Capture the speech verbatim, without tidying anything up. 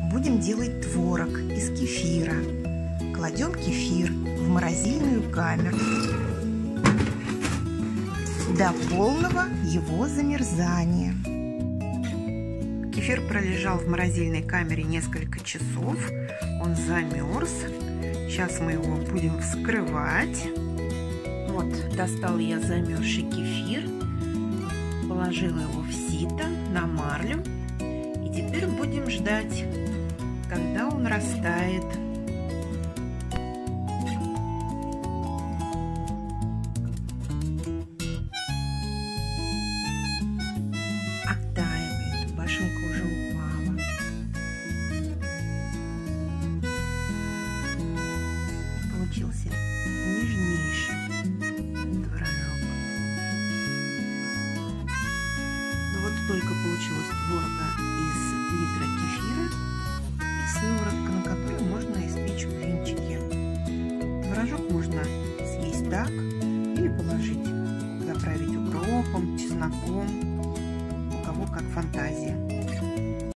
Будем делать творог из кефира. Кладем кефир в морозильную камеру до полного его замерзания. Кефир пролежал в морозильной камере несколько часов. Он замерз. Сейчас мы его будем вскрывать. Вот, достала я замерзший кефир, положила его в сито на марлю. И теперь будем ждать, когда он растает. Оттаивает, башенка уже упала. Получился нежнейший творожок. Ну вот столько получилось творога из литра кефира и сыворотка, на которой можно испечь блинчики. Творожок можно съесть так или положить, заправить укропом, чесноком, у кого как фантазия.